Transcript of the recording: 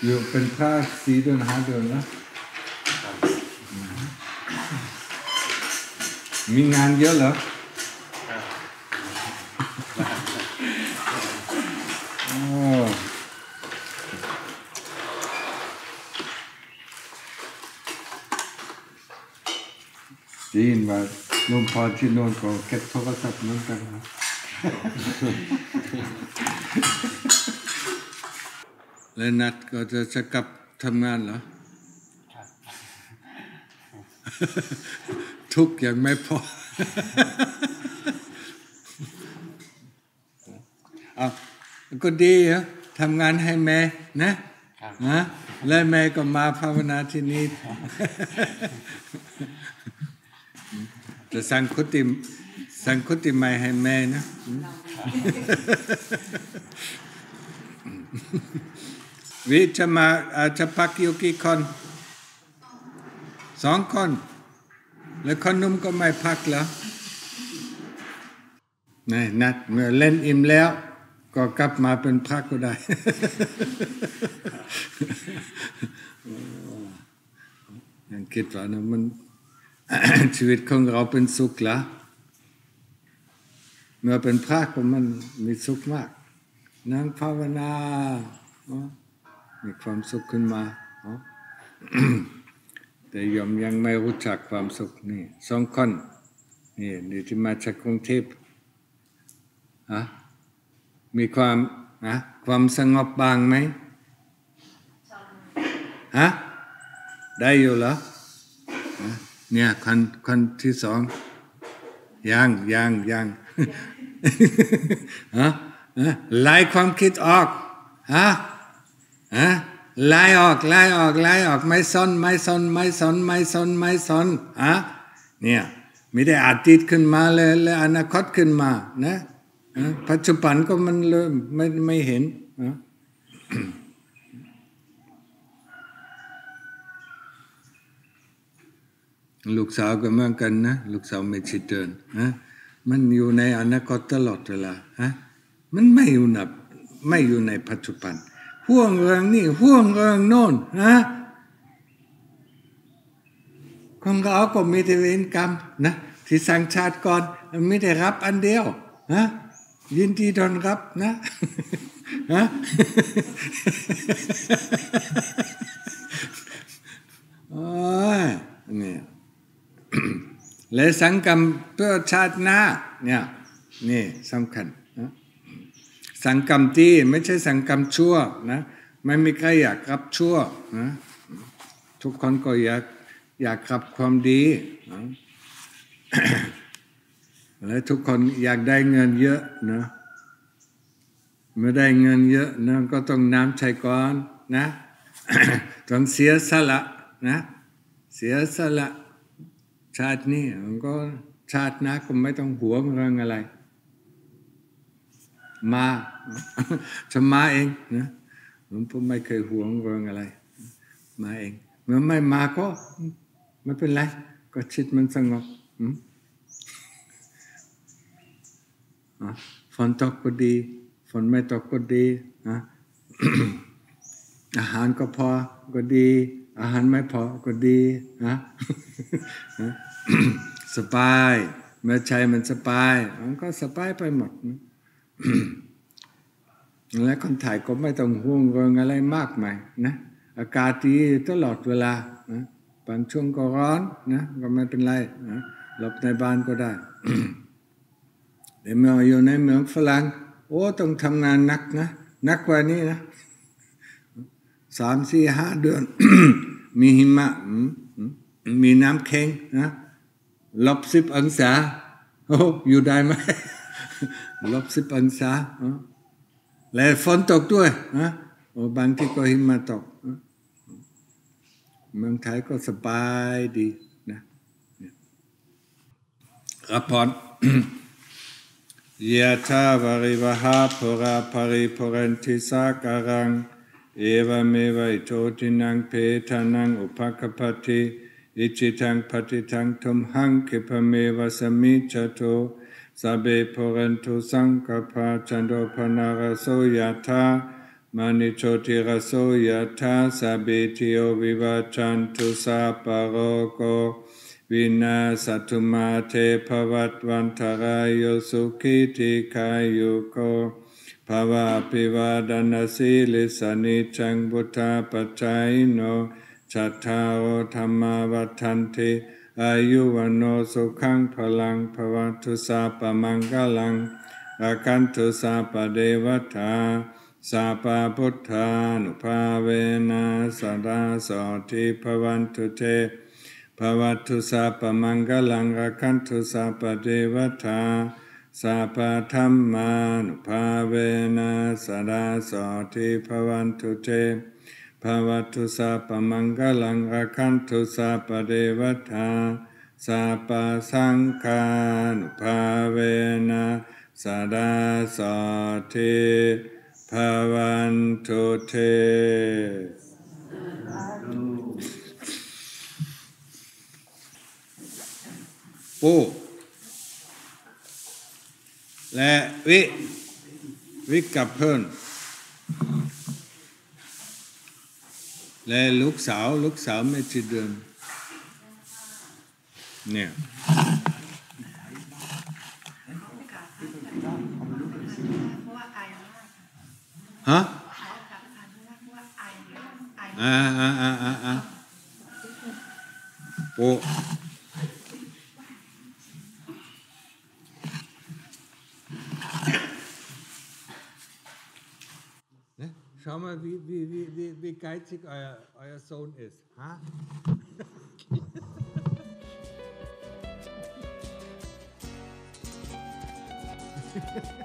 อยู่เป็นพระ4 เดือน 5 เดือนนะมีงานเยอะเหรอจีนว่าลุงพอที่โน่นก็เก็บโทรศัพท์เหมือนกันนะแล้วนัดก็จะกลับทำงานเหรอทุกอย่างไม่พอเอาก็ดีฮะทำงานให้แม่นะนะและแม่ก็มาภาวนาที่นี่จะสังคุติใหม่ให้แม่นะวิจะมาจะพักอยู่กี่คน2 คนแล้วคนนุ่มก็ไม่พักเหรอนี่นัดเมื่อเล่นอิ่มแล้วก็กลับมาเป็นพักก็ได้ยังคิดว่านะมัน ชีวิตของเราเป็นสุขละเมื่อเป็นพระก็มันมีสุขมากนั่งภาวนามีความสุขขึ้นมาแต่ยอมยังไม่รู้จักความสุขนี่2 คนนี่ที่มาจากกรุงเทพมีความสงบบ้างไหมได้อยู่เหรอเนี่ยคนที่2ยังไล่ความคิดออกไล่ออกไม่สนเนี่ยไม่ได้อดีตขึ้นมาเลยและอนาคตขึ้นมานะปัจจุบันก็มันเลยไม่เห็นลูกสาวก็เหมือนกันนะลูกสาวไม่ชิดเดินมันอยู่ในอนาคตตลอดเวลามันไม่อยู่ในปัจจุบันห่วงเรื่องนี้ห่วงเรื่องโน้นของเราก็มีแต่เวรกรรมนะที่สร้างชาติก่อนไม่ได้รับอันเดียวยินดีต้อนรับนะโอ้ยนี่และสังกรรมเพื่อชาติหน้าเนี่ยนี่สำคัญนะสังกรรมที่ไม่ใช่สังกรรมชั่วนะไม่มีใครอยากรับชั่วนะทุกคนก็อยากรับความดีนะและทุกคนอยากได้เงินเยอะนะเมื่อได้เงินเยอะนะก็ต้องน้ำใจก่อนนะต้องเสียสละนะเสียสละชาตินี้มันก็ชาติหน้าก็ไม่ต้องหวงเรื่องอะไรมาจะมาเองนะผมไม่เคยหวงเรื่องอะไรมาเองเมื่อไม่มาก็ไม่เป็นไรก็จิตมันสงบฝนตกก็ดีฝนไม่ตกก็ดีอาหารก็พอก็ดีอาหารไม่พอก็ดีสบายเมื่อใจมันสบายมันก็สบายไปหมดและคนไทยก็ไม่ต้องห่วงเรื่องอะไรมากมายนะอากาศดีตลอดเวลานะบางช่วงก็ร้อนนะก็ไม่เป็นไรนะหลบในบ้านก็ได้แต่เมื่ออยู่ในเมืองฝรั่งโอ้ต้องทำงานหนักนะหนักกว่านี้นะ3, 4, 5 เดือน มีหิมะมีน้ำแข็งนะ-10 องศาโอ้อยู่ได้ไหม-10 องศาและฝนตกด้วยนะโอ้บางทีก็หิมะตกเมืองไทยก็สบายดีนะครับพรยะถาวาริวหาปุราภริปุเรนติสาการังเอวเมวัยโตทินังเพทานังอุปกปติอิจิตังปฏิตังทุมหังคิปเมวะสมิจจโตสัพเพปุเรนตุสังกปาจันโทปนารโสยะถามานิโชติรโสยถาสัพพิติโยวิวัชชันตุสัพพะโรโควินาศตุมาเตภวัตวันตรายโยสุขิติขายุโกภวะปิวาดนาสีลิสนิจังบุตตาปัจจัยโนชัตถาโอธรรมาวัฏันติอายุวันโนสุขังพลังภวตุสัพพมังคลังอาคันตุสัพพเดวตาสัพพพุทธานุภาเวนะสดาโสทิภวันตุเตภวตุสัพพมังคลังอาคันตุสัพพเดวตาสัพพธัมมานุภาเวนะสดาโสทิภวันตุเตภวตุสัพพมังคลังอาคันตุสัพพเดวตาสัพพสังฆานุภาเวนะสดาโสทิภวันตุเตโอ้และวิกับเพิ่นและลูกสาวไม่กี่เดือนเนี่ยฮะโอ้schau mal, wie geizig euer Sohn ist. Ha?